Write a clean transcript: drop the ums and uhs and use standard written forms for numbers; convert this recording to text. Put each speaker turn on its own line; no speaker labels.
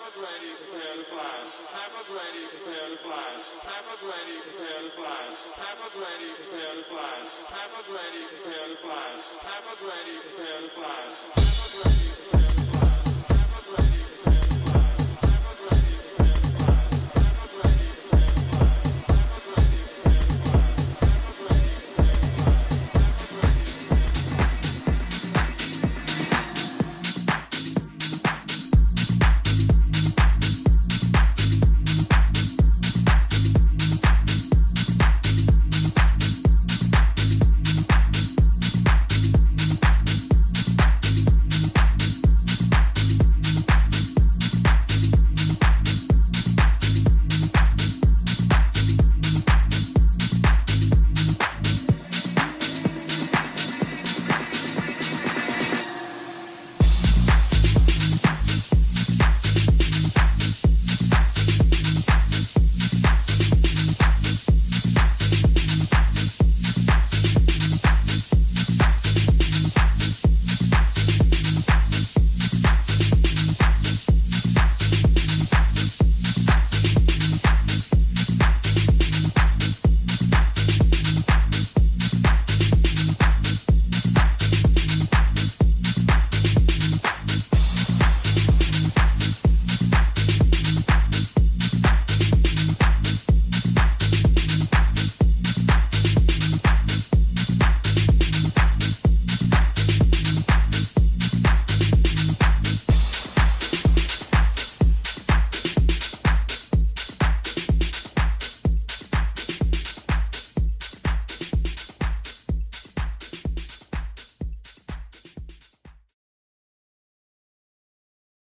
Campus ready, prepare to blast. Campus ready, prepare to blast. Campus ready, prepare to blast. Campus ready, prepare to blast. Campus ready, prepare to blast. Campus ready, prepare to blast. Campus ready, prepare